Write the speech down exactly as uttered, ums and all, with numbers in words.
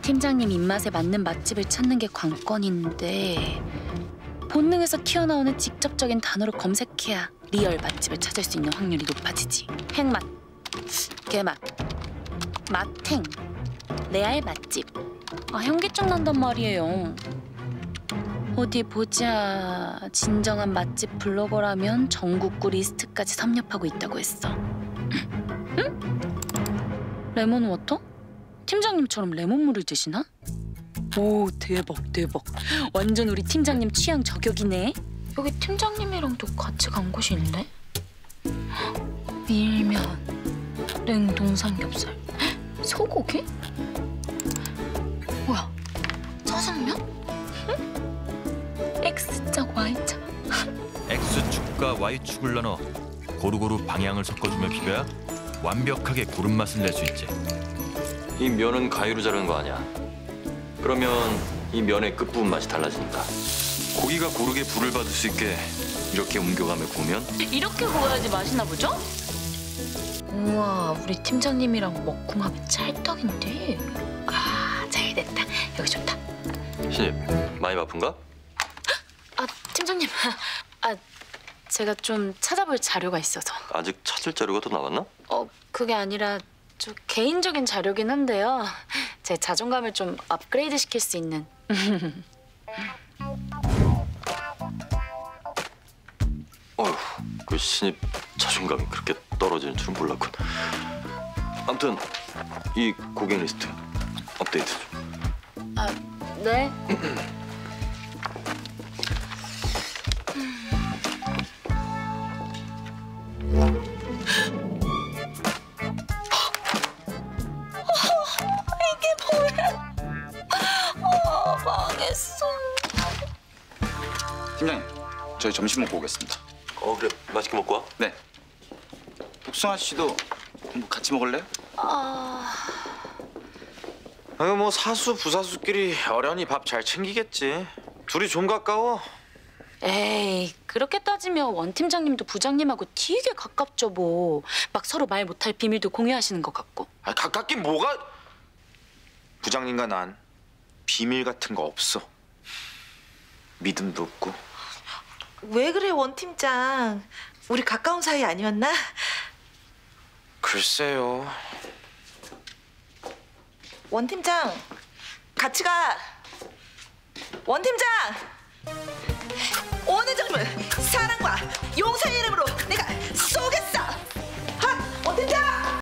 팀장님 입맛에 맞는 맛집을 찾는 게 관건인데 본능에서 튀어나오는 직접적인 단어로 검색해야 리얼 맛집을 찾을 수 있는 확률이 높아지지. 핵맛, 개맛, 맛탱, 레알 맛집. 아, 현기증 난단 말이에요. 어디 보자. 진정한 맛집 블로거라면 전국구 리스트까지 섭렵하고 있다고 했어. 응? 레몬 워터? 팀장님처럼 레몬물을 드시나? 오, 대박 대박. 완전 우리 팀장님 취향 저격이네. 여기 팀장님이랑도 같이 간 곳이 있네. 밀면, 냉동 삼겹살, 소고기? 뭐야, 짜장면? X축, Y축. X축과 Y축을 나눠 고루고루 방향을 섞어주면 피부야 완벽하게 고른 맛을 낼 수 있지. 이 면은 가위로 자르는 거 아니야. 그러면 이 면의 끝부분 맛이 달라지니까. 고기가 고르게 불을 받을 수 있게 이렇게 옮겨가며 구우면 이렇게 구워야지 맛있나 보죠? 우와, 우리 팀장님이랑 먹궁합이 찰떡인데. 아, 잘됐다. 여기 좋다. 신입, 많이 바쁜가? 아, 팀장님. 아, 제가 좀 찾아볼 자료가 있어서. 아직 찾을 자료가 더 남았나? 어, 그게 아니라 좀 개인적인 자료긴 한데요. 제 자존감을 좀 업그레이드 시킬 수 있는. 어휴, 그 신입 자존감이 그렇게 떨어지는 줄은 몰랐군. 아무튼 이 고객 리스트 업데이트 좀. 아, 네. 망했어. 팀장님, 저희 점심 먹고 오겠습니다. 어, 그래. 맛있게 먹고 와. 네. 복숭아 씨도 뭐 같이 먹을래요? 아... 아유, 뭐 사수 부사수끼리 어련히 밥 잘 챙기겠지. 둘이 좀 가까워. 에이, 그렇게 따지면 원 팀장님도 부장님하고 되게 가깝죠 뭐. 막 서로 말 못할 비밀도 공유하시는 것 같고. 아, 가깝긴 뭐가... 부장님과 난 비밀 같은 거 없어. 믿음도 없고. 왜 그래, 원 팀장? 우리 가까운 사이 아니었나? 글쎄요. 원 팀장, 같이 가. 원 팀장! 오늘 점은 사랑과 용서의 이름으로 내가 쏘겠어!